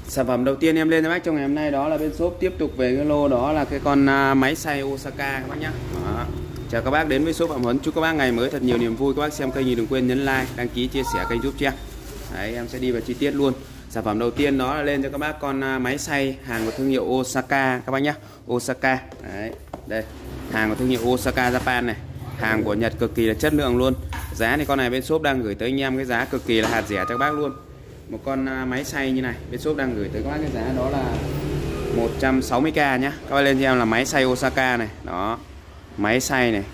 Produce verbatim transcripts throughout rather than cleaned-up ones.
Sản phẩm đầu tiên em lên cho bác trong ngày hôm nay đó là bên shop tiếp tục về cái lô đó là cái con máy xay Osaka các bác nhé. Chào các bác đến với shop Phạm Huấn, chúc các bác ngày mới thật nhiều niềm vui. Các bác xem kênh thì đừng quên nhấn like, đăng ký, chia sẻ kênh giúp cho em. Đấy, em sẽ đi vào chi tiết luôn. Sản phẩm đầu tiên đó là lên cho các bác con máy xay hàng của thương hiệu Osaka các bác nhé. Osaka. Đấy, đây hàng của thương hiệu Osaka Japan này, hàng của Nhật cực kỳ là chất lượng luôn. Giá thì con này bên shop đang gửi tới anh em cái giá cực kỳ là hạt rẻ cho các bác luôn. Một con máy xay như này bên shop đang gửi tới các bác cái giá đó là một trăm sáu mươi k nhá. Các bác lên cho em là máy xay Osaka này, đó. Máy xay này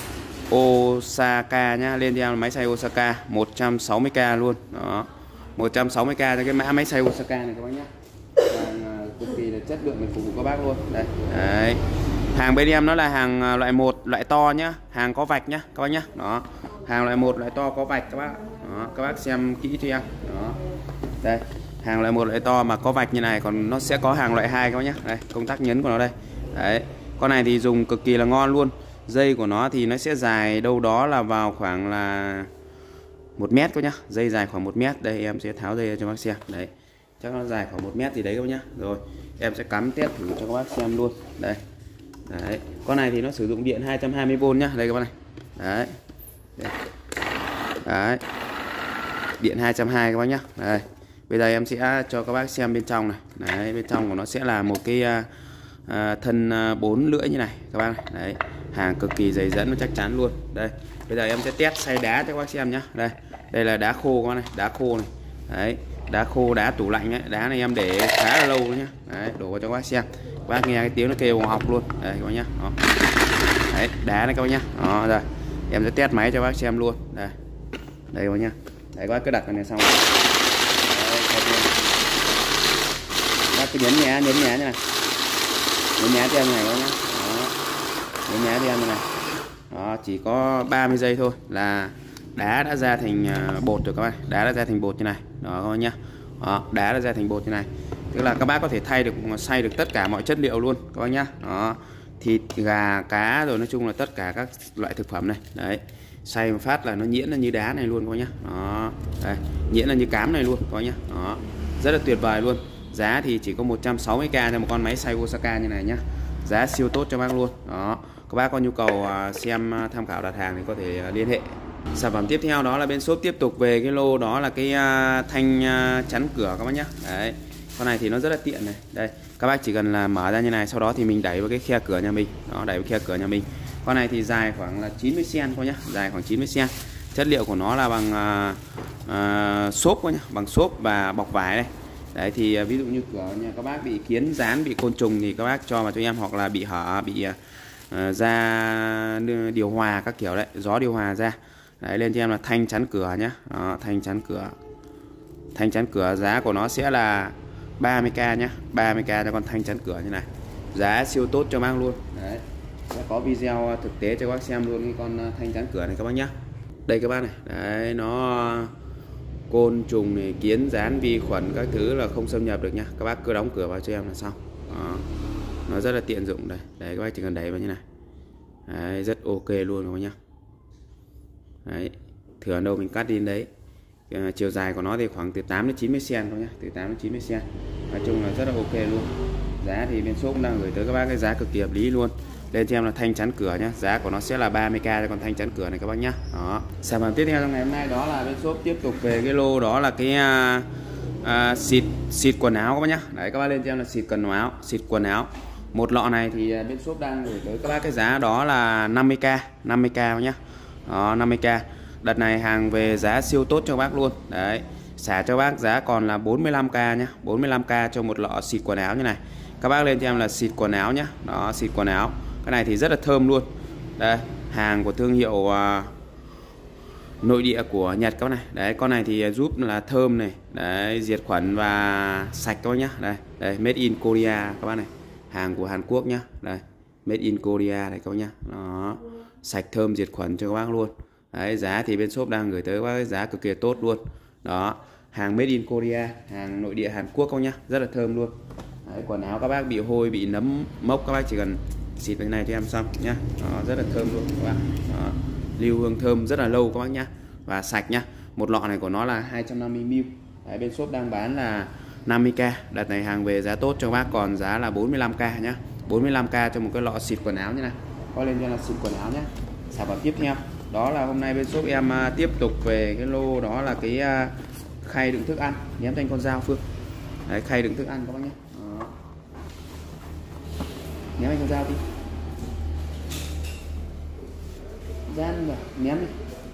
Osaka nhá, lên cho em là máy xay Osaka một trăm sáu mươi k luôn, đó. một trăm sáu mươi k cho cái mã máy xay Osaka này các bác nhá. Hàng cực kỳ là chất lượng để phục vụ các bác luôn. Đây. Đấy. Hàng bên em nó là hàng loại một, loại to nhá, hàng có vạch nhá các bác nhá. Đó. Hàng loại một, loại to có vạch các bác. Đó, các bác xem kỹ cho em. Đó. Đây, hàng loại một loại to mà có vạch như này, còn nó sẽ có hàng loại hai các bác nhé. Đây, công tắc nhấn của nó đây. Đấy, con này thì dùng cực kỳ là ngon luôn. Dây của nó thì nó sẽ dài đâu đó là vào khoảng là một mét các nhá. Dây dài khoảng một mét. Đây em sẽ tháo dây cho các bác xem. Đấy, chắc nó dài khoảng một mét gì đấy các bác nhá. Rồi, em sẽ cắm test thử cho các bác xem luôn. Đây. Đấy, con này thì nó sử dụng điện hai trăm hai mươi vôn nhá. Đây các bác này. Đấy. Đây. Đấy. Điện hai trăm hai mươi các bác nhá. Đây. Bây giờ em sẽ cho các bác xem bên trong này. Đấy, bên trong của nó sẽ là một cái uh, thân bốn lưỡi như này các bác này. Đấy, hàng cực kỳ dày dẫn và chắc chắn luôn. Đây, bây giờ em sẽ test xay đá cho các bác xem nhá. Đây, đây là đá khô các bác này, đá khô này. Đấy, đá khô, đá tủ lạnh ấy. Đá này em để khá là lâu nhá. Đấy, đổ vào cho các bác xem. Các bác nghe cái tiếng nó kêu học luôn. Đây các bác nhá. Đó. Đấy, đá này các bác nhá. Đó, rồi. Em sẽ test máy cho các bác xem luôn. Đây. Đây các bác nhá. Đấy, các bác cứ đặt cái này xong. Bác cứ nhấn nhá, nhấn nhá như này, nhấn nhá cho em này các nhá. Đó, nhấn nhá cho em như này. Đó, chỉ có ba mươi giây thôi là đá đã ra thành bột rồi các bác. Đá đã ra thành bột như này. Đó các bác nhá. Đó, đá đã ra thành bột như này. Tức là các bác có thể thay được, xay được tất cả mọi chất liệu luôn các bác nhá. Đó, thịt, gà, cá rồi nói chung là tất cả các loại thực phẩm này. Đấy, xay một phát là nó nhuyễn là như đá này luôn các bác nhá. Đó, đây, nhuyễn là như cám này luôn các bác nhá. Đó, rất là tuyệt vời luôn. Giá thì chỉ có một trăm sáu mươi k cho một con máy xay Osaka như này nhá. Giá siêu tốt cho bác luôn. Đó, các bác có nhu cầu xem tham khảo đặt hàng thì có thể liên hệ. Sản phẩm tiếp theo đó là bên shop tiếp tục về cái lô đó là cái thanh chắn cửa các bác nhá. Đấy, con này thì nó rất là tiện này. Đây, các bác chỉ cần là mở ra như này, sau đó thì mình đẩy vào cái khe cửa nhà mình. Đó, đẩy vào khe cửa nhà mình. Con này thì dài khoảng là chín mươi xăng-ti-mét thôi nhá, dài khoảng chín mươi xăng-ti-mét. Chất liệu của nó là bằng uh, uh, xốp nhá, bằng xốp và bọc vải đây. Đấy thì ví dụ như cửa nhà các bác bị kiến dán, bị côn trùng thì các bác cho vào cho em, hoặc là bị hở, bị uh, ra điều hòa các kiểu đấy, gió điều hòa ra. Đấy, lên cho em là thanh chắn cửa nhá. Đó, thanh chắn cửa. Thanh chắn cửa giá của nó sẽ là ba mươi k nhá, ba mươi k cho con thanh chắn cửa như này. Giá siêu tốt cho bác luôn. Đấy. Sẽ có video thực tế cho các bác xem luôn cái con thanh chắn cửa này các bác nhá. Đây các bác này. Đấy, nó côn trùng này, kiến dán, vi khuẩn các thứ là không xâm nhập được nha. Các bác cứ đóng cửa vào cho em là xong. Đó. Nó rất là tiện dụng đây. Đấy, các bác chỉ cần đẩy vào như này. Đấy, rất ok luôn các bác nhá. Đấy, thừa đâu mình cắt đi đấy. À, chiều dài của nó thì khoảng từ tám đến chín mươi xăng-ti-mét thôi nhá, từ tám đến chín mươi xăng-ti-mét. Nói chung là rất là ok luôn. Giá thì bên shop cũng đang gửi tới các bác cái giá cực kỳ hợp lý luôn. Lên cho em là thanh chắn cửa nhá, giá của nó sẽ là ba mươi k cho con thanh chắn cửa này các bác nhá. Đó. Sản phẩm tiếp theo trong ngày hôm nay đó là bên shop tiếp tục về cái lô đó là cái uh, uh, xịt xịt quần áo các bác nhá. Đấy, các bác lên cho em là xịt quần áo, xịt quần áo. Một lọ này thì bên shop đang gửi tới các bác cái giá đó là năm mươi k, năm mươi k nhá. Đó, năm mươi k. Đợt này hàng về giá siêu tốt cho bác luôn. Đấy, xả cho bác giá còn là bốn mươi lăm k nhá, bốn mươi lăm k cho một lọ xịt quần áo như này. Các bác lên cho em là xịt quần áo nhá. Đó, xịt quần áo. Cái này thì rất là thơm luôn. Đây, hàng của thương hiệu uh, nội địa của Nhật các bác này. Đấy, con này thì giúp là thơm này, đấy, diệt khuẩn và sạch các bác nhá. Đây, đây, made in Korea các bác này. Hàng của Hàn Quốc nhá. Đây, made in Korea này các bác nhá. Đó, sạch thơm diệt khuẩn cho các bác luôn. Đấy, giá thì bên shop đang gửi tới các bác giá cực kỳ tốt luôn. Đó, hàng made in Korea, hàng nội địa Hàn Quốc các bác nhá, rất là thơm luôn. Đấy, quần áo các bác bị hôi, bị nấm mốc các bác chỉ cần xịt cái này cho em xong nhá. Đó, rất là thơm luôn các bác. Đó, lưu hương thơm rất là lâu các bác nhá, và sạch nhá. Một lọ này của nó là hai trăm năm mươi mi li lít. Đấy, bên shop đang bán là năm mươi k. Đợt này hàng về giá tốt cho bác, còn giá là bốn mươi lăm k nhá. bốn mươi lăm k cho một cái lọ xịt quần áo như này. Có lên cho là xịt quần áo nhé. Sản phẩm tiếp theo đó là hôm nay bên shop em uh, tiếp tục về cái lô đó là cái uh, khay đựng thức ăn. Ném thành con dao Phương. Đấy, khay đựng thức ăn các bác nhé. Đó. Ném thành con dao đi. Gian rồi, ném đi.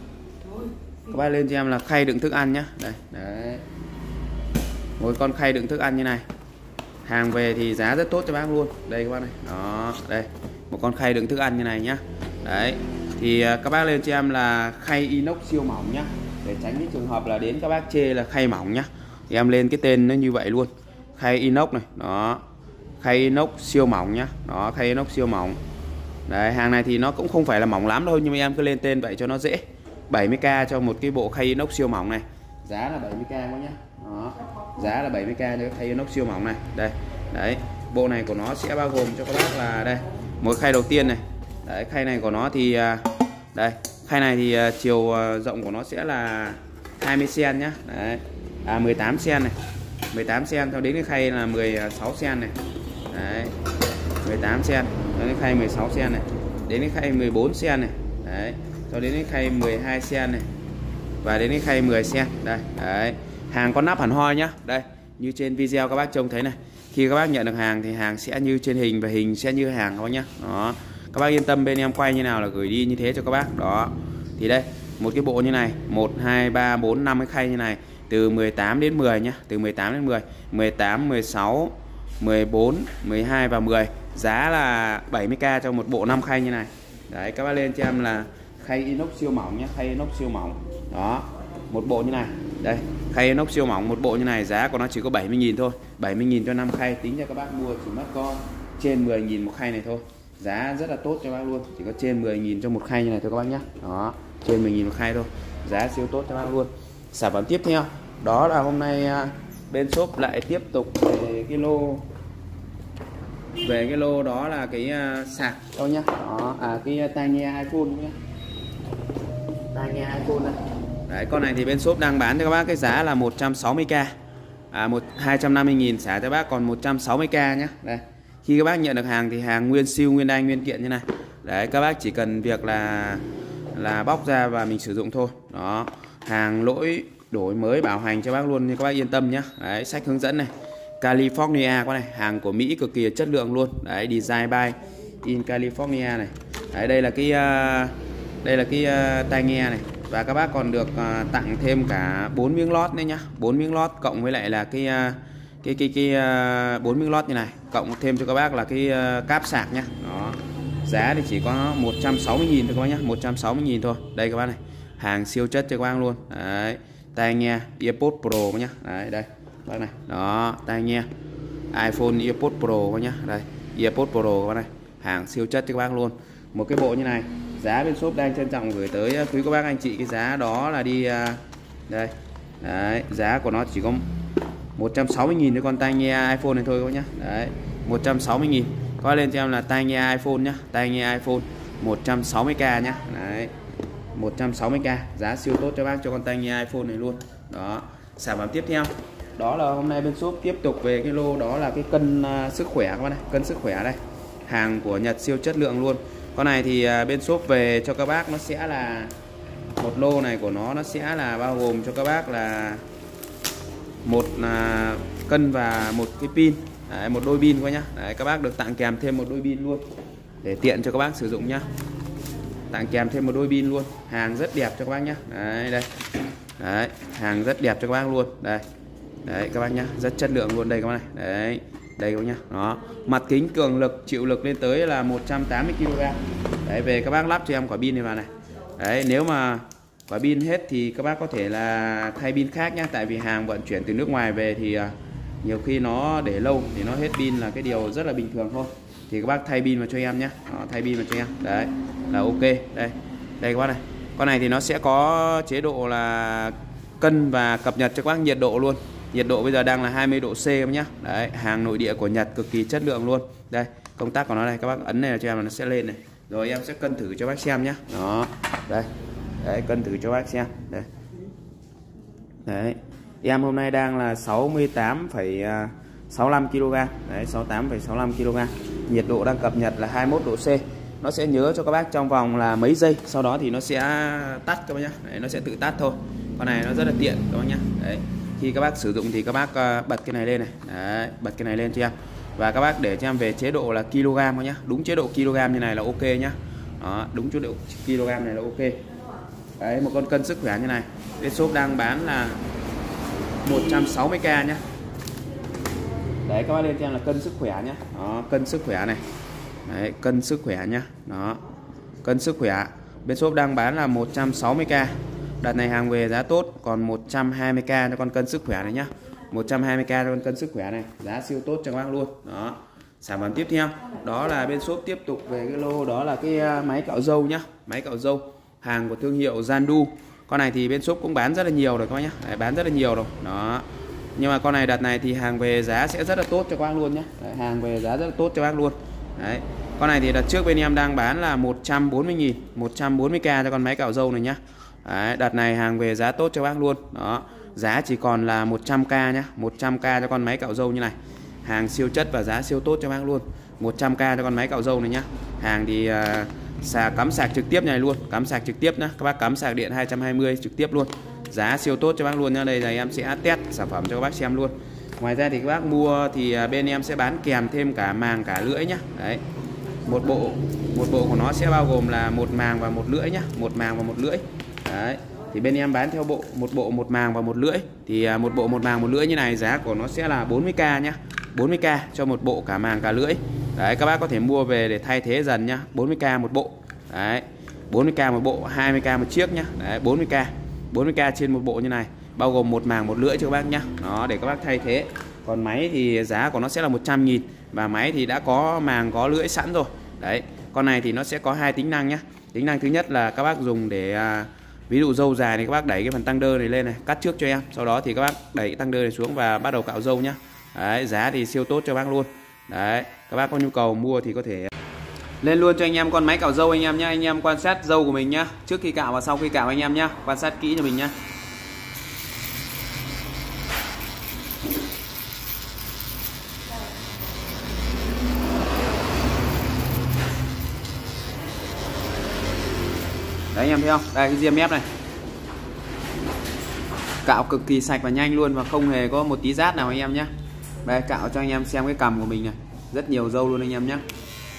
Các bác lên cho em là khay đựng thức ăn nhá. Đây, đấy. Một con khay đựng thức ăn như này. Hàng về thì giá rất tốt cho bác luôn. Đây các bác này. Đó, đây. Một con khay đựng thức ăn như này nhá. Đấy. Thì các bác lên cho em là khay inox siêu mỏng nhá. Để tránh những trường hợp là đến các bác chê là khay mỏng nhá. Thì em lên cái tên nó như vậy luôn. Khay inox này, đó. Khay inox siêu mỏng nhá. Đó, khay inox siêu mỏng. Đấy, hàng này thì nó cũng không phải là mỏng lắm đâu, nhưng mà em cứ lên tên vậy cho nó dễ. bảy mươi k cho một cái bộ khay inox siêu mỏng này. Giá là bảy mươi k các nhá. Đó. Giá là bảy mươi k cho cái khay inox siêu mỏng này. Đây. Đấy, bộ này của nó sẽ bao gồm cho các bác là đây, mỗi khay đầu tiên này. Đấy, khay này của nó thì đây, khay này thì chiều rộng của nó sẽ là hai mươi xăng-ti-mét nhá. Đấy. À mười tám xăng-ti-mét này. mười tám xăng-ti-mét theo đến cái khay là mười sáu xăng-ti-mét này. Đấy. mười tám xăng-ti-mét, đến cái khay mười sáu xăng-ti-mét này. Đến cái khay mười bốn xăng-ti-mét này. Đấy. Cho đến cái khay mười hai xăng-ti-mét này. Và đến cái khay mười xăng-ti-mét. Đây, đấy. Hàng có nắp hẳn hoi nhá. Đây, như trên video các bác trông thấy này. Khi các bác nhận được hàng thì hàng sẽ như trên hình và hình sẽ như hàng các bác nhá. Đó. Các bác yên tâm, bên em quay như nào là gửi đi như thế cho các bác. Đó. Thì đây, một cái bộ như này, một hai ba bốn năm cái khay như này, từ mười tám đến mười nhá, từ mười tám đến mười, mười tám, mười sáu, mười bốn, mười hai và mười. Giá là bảy mươi k cho một bộ năm khay như này. Đấy, các bác lên cho em là khay inox siêu mỏng nhá, khay inox siêu mỏng. Đó. Một bộ như này. Đây, khay inox siêu mỏng một bộ như này, giá của nó chỉ có bảy mươi nghìn thôi. bảy mươi nghìn cho năm khay, tính cho các bác mua chỉ mất có trên mười nghìn một khay này thôi. Giá rất là tốt cho bác luôn, chỉ có trên mười nghìn cho một khay như này thôi các bác nhé. Đó, trên mười nghìn một khay thôi, giá siêu tốt cho bác luôn. Sản phẩm tiếp theo đó là hôm nay bên shop lại tiếp tục về cái lô về cái lô đó là cái sạc đâu nhá. Đó, à cái tai nghe iPhone nhé, tai nghe iPhone này. Đấy, con này thì bên shop đang bán cho các bác cái giá là một trăm sáu mươi k, à một hai trăm năm mươi nghìn xả cho bác còn một trăm sáu mươi k nhé. Đây, khi các bác nhận được hàng thì hàng nguyên siêu nguyên đai nguyên kiện như này. Đấy, các bác chỉ cần việc là là bóc ra và mình sử dụng thôi. Đó, hàng lỗi đổi mới bảo hành cho bác luôn, nên các bác yên tâm nhé. Đấy, sách hướng dẫn này, California con này, hàng của Mỹ cực kỳ chất lượng luôn. Đấy, design by in California này. Đấy, đây là cái uh, đây là cái uh, tai nghe này. Và các bác còn được uh, tặng thêm cả bốn miếng lót nữa nhá, bốn miếng lót cộng với lại là cái uh, cái cái cái bốn uh, miếng lót như này, cộng thêm cho các bác là cái uh, cáp sạc nhá. Đó. Giá thì chỉ có một trăm sáu mươi nghìn thôi các bác nhá, một trăm sáu mươi nghìn thôi. Đây các bác này, hàng siêu chất cho các bác luôn. Đấy, tai nghe AirPods Pro nhá. Đấy, đây các bác này. Đó, tai nghe iPhone AirPods Pro các nhá. Đây, AirPods Pro các bác này, hàng siêu chất cho các bác luôn. Một cái bộ như này, giá bên shop đang trân trọng gửi tới quý các bác anh chị cái giá đó là đi uh, đây. Đấy, giá của nó chỉ có một trăm sáu mươi nghìn cho con tai nghe iPhone này thôi các bác nhá. Đấy, một trăm sáu mươi nghìn. Có lên cho em là tai nghe iPhone nhá, tai nghe iPhone một trăm sáu mươi k nhá. Đấy, một trăm sáu mươi k, giá siêu tốt cho bác cho con tai nghe iPhone này luôn. Đó, sản phẩm tiếp theo đó là hôm nay bên shop tiếp tục về cái lô đó là cái cân uh, sức khỏe các bác này, cân sức khỏe đây. Hàng của Nhật siêu chất lượng luôn. Con này thì uh, bên shop về cho các bác nó sẽ là một lô này của nó nó sẽ là bao gồm cho các bác là một là cân và một cái pin. Đấy, một đôi pin quá nhá. Đấy, các bác được tặng kèm thêm một đôi pin luôn để tiện cho các bác sử dụng nhá. Tặng kèm thêm một đôi pin luôn. Hàng rất đẹp cho các bác nhá. Đấy, đây. Đấy, hàng rất đẹp cho các bác luôn. Đây. Đấy các bác nhá, rất chất lượng luôn đây các bác này. Đấy, đây các bác nhá. Đó, mặt kính cường lực chịu lực lên tới là một trăm tám mươi ki lô gam. Đấy, về các bác lắp cho em quả pin này vào này. Đấy, nếu mà quả pin hết thì các bác có thể là thay pin khác nhá, tại vì hàng vận chuyển từ nước ngoài về thì uh, nhiều khi nó để lâu thì nó hết pin là cái điều rất là bình thường thôi. Thì các bác thay pin vào cho em nhé. Đó, thay pin vào cho em. Đấy, là ok. Đây, đây các bác này. Con này thì nó sẽ có chế độ là cân và cập nhật cho các bác nhiệt độ luôn. Nhiệt độ bây giờ đang là hai mươi độ C em nhé. Đấy, hàng nội địa của Nhật cực kỳ chất lượng luôn. Đây, công tắc của nó này, các bác ấn này là cho em là nó sẽ lên này. Rồi em sẽ cân thử cho bác xem nhé. Đó, đây. Đấy, cân thử cho bác xem. Đây. Đấy, Em hôm nay đang là sáu mươi tám phẩy sáu mươi lăm ki lô gam. Đấy, sáu mươi tám phẩy sáu mươi lăm ki lô gam. Nhiệt độ đang cập nhật là hai mươi mốt độ C. Nó sẽ nhớ cho các bác trong vòng là mấy giây, sau đó thì nó sẽ tắt các bác nhá. Đấy, nó sẽ tự tắt thôi. Con này nó rất là tiện các bác nhá. Đấy. Khi các bác sử dụng thì các bác bật cái này lên này. Đấy, bật cái này lên cho em. Và các bác để cho em về chế độ là kg các nhá. Đúng chế độ kg như này là ok nhá. Đó, đúng chế độ kg này là ok. Đấy, một con cân sức khỏe như này. Bên shop đang bán là một trăm sáu mươi k nhá. Đấy, các bác lên cho em là cân sức khỏe nhá. Đó, cân sức khỏe này. Đấy, cân sức khỏe nhá. Đó. Cân sức khỏe. Bên shop đang bán là một trăm sáu mươi k. Đợt này hàng về giá tốt, còn một trăm hai mươi k cho con cân sức khỏe này nhá. một trăm hai mươi k cho con cân sức khỏe này, giá siêu tốt cho các bác luôn. Đó. Sản phẩm tiếp theo, đó là bên shop tiếp tục về cái lô đó là cái máy cạo râu nhá. Máy cạo râu, hàng của thương hiệu Zandu. Con này thì bên shop cũng bán rất là nhiều rồi các bác nhá. Đấy, bán rất là nhiều rồi. Đó. Nhưng mà con này đợt này thì hàng về giá sẽ rất là tốt cho các bác luôn nhé. Đấy, hàng về giá rất là tốt cho các bác luôn. Đấy. Con này thì đợt trước bên em đang bán là một trăm bốn mươi nghìn, một trăm bốn mươi k cho con máy cạo râu này nhá. Đấy, đợt này hàng về giá tốt cho bác luôn. Đó. Giá chỉ còn là một trăm k nhá, một trăm k cho con máy cạo râu như này. Hàng siêu chất và giá siêu tốt cho bác luôn. một trăm k cho con máy cạo râu này nhá. Hàng thì uh, sạc cắm sạc trực tiếp này luôn, cắm sạc trực tiếp nhá. Các bác cắm sạc điện hai trăm hai mươi trực tiếp luôn. Giá siêu tốt cho bác luôn nhá. Đây là em sẽ test sản phẩm cho các bác xem luôn. Ngoài ra thì các bác mua thì bên em sẽ bán kèm thêm cả màng cả lưỡi nhá. Đấy. Một bộ một bộ của nó sẽ bao gồm là một màng và một lưỡi nhá, một màng và một lưỡi. Đấy. Thì bên em bán theo bộ, một bộ một màng và một lưỡi. Thì một bộ một màng một lưỡi như này giá của nó sẽ là bốn mươi k nhá. bốn mươi k cho một bộ cả màng cả lưỡi. Đấy, các bác có thể mua về để thay thế dần nhá. bốn mươi k một bộ. Đấy. bốn mươi k một bộ, hai mươi k một chiếc nhá. Đấy, bốn mươi k. bốn mươi k trên một bộ như này, bao gồm một màng một lưỡi cho các bác nhá. Đó, để các bác thay thế. Còn máy thì giá của nó sẽ là một trăm nghìn, và máy thì đã có màng có lưỡi sẵn rồi. Đấy. Con này thì nó sẽ có hai tính năng nhá. Tính năng thứ nhất là các bác dùng để à, ví dụ râu dài thì các bác đẩy cái phần tăng đơ này lên này, cắt trước cho em. Sau đó thì các bác đẩy cái tăng đơ này xuống và bắt đầu cạo râu nhá. Đấy, giá thì siêu tốt cho bác luôn. Đấy, các bác có nhu cầu mua thì có thể lên luôn cho anh em con máy cạo râu anh em nhá. Anh em quan sát râu của mình nhá, trước khi cạo và sau khi cạo anh em nhá, quan sát kỹ cho mình nhá. Đấy anh em thấy không? Đây cái diêm mép này. Cạo cực kỳ sạch và nhanh luôn, và không hề có một tí rát nào anh em nhé. Đây, cạo cho anh em xem cái cằm của mình này, rất nhiều râu luôn anh em nhé.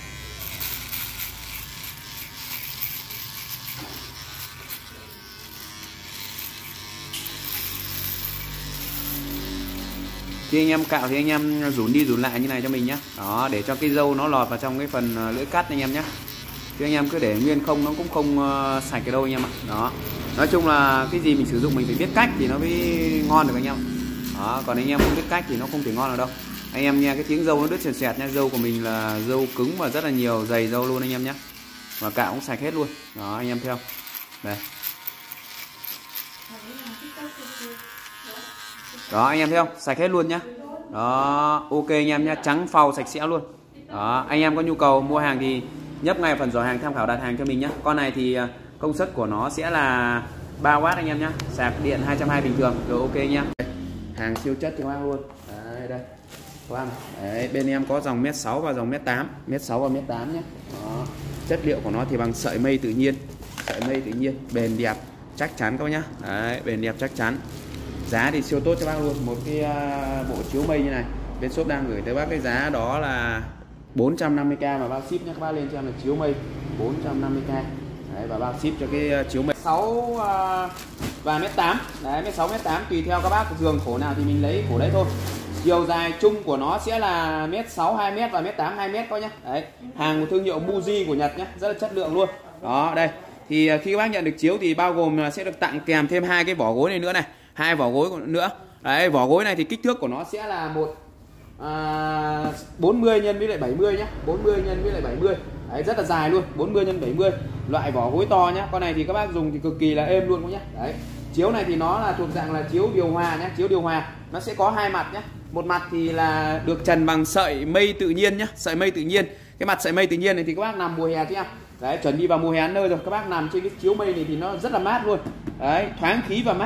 Khi anh em cạo thì anh em rủn đi rủn lại như này cho mình nhé. Đó, để cho cái râu nó lọt vào trong cái phần lưỡi cắt anh em nhé. Chứ anh em cứ để nguyên không nó cũng không uh, sạch cái đâu anh em ạ. Đó. Nói chung là cái gì mình sử dụng mình phải biết cách thì nó mới ngon được anh em. Đó, còn anh em không biết cách thì nó không thể ngon được đâu. Anh em nghe cái tiếng râu nó đứt sẹt sẹt nha, râu của mình là râu cứng và rất là nhiều dày râu luôn anh em nhé. Và cạo cũng sạch hết luôn. Đó, anh em thấy không? Đây. Đó, anh em thấy không? Sạch hết luôn nhá. Đó, ok anh em nhá, trắng phau sạch sẽ luôn. Đó, anh em có nhu cầu mua hàng thì nhấp ngay phần giỏ hàng tham khảo đặt hàng cho mình nhé. Con này thì công suất của nó sẽ là ba oát anh em nhé, sạc điện hai trăm hai mươi bình thường. Rồi ok nhá. Hàng siêu chất cho các bác luôn. Đấy, đây các bác. Đấy, bên em có dòng mét sáu và dòng mét tám, mét sáu và mét tám nhé. Đó. Chất liệu của nó thì bằng sợi mây tự nhiên, sợi mây tự nhiên, bền đẹp chắc chắn các bác nhá. Đấy, bền đẹp chắc chắn. Giá thì siêu tốt cho bác luôn. Một cái uh, bộ chiếu mây như này bên shop đang gửi tới bác cái giá đó là bốn trăm năm mươi k mà bao ship nhé. Các bác lên cho em là chiếu mây bốn trăm năm mươi k. Đấy, và bao ship cho cái chiếu mây sáu uh, và mét tám. Đấy, mét sáu mét tám tùy theo các bác giường khổ nào thì mình lấy khổ đấy thôi. Chiều dài chung của nó sẽ là mét sáu hai mét và mét tám hai mét coi nhá. Đấy, hàng của thương hiệu Muji của Nhật nhé, rất là chất lượng luôn. Đó, đây. Thì khi các bác nhận được chiếu thì bao gồm sẽ được tặng kèm thêm hai cái vỏ gối này nữa này, hai vỏ gối nữa. Đấy, vỏ gối này thì kích thước của nó sẽ là một À, bốn mươi nhân với lại bảy mươi nhá, bốn mươi nhân với lại bảy mươi. Đấy, rất là dài luôn, bốn mươi nhân bảy mươi. Loại vỏ gối to nhá. Con này thì các bác dùng thì cực kỳ là êm luôn nhá. Đấy. Chiếu này thì nó là thuộc dạng là chiếu điều hòa nhá, chiếu điều hòa. Nó sẽ có hai mặt nhá. Một mặt thì là được trần bằng sợi mây tự nhiên nhá, sợi mây tự nhiên. Cái mặt sợi mây tự nhiên này thì các bác nằm mùa hè chứ em. Đấy, chuẩn bị vào mùa hè nơi rồi, các bác nằm trên cái chiếu mây này thì nó rất là mát luôn. Đấy, thoáng khí và mát nhá.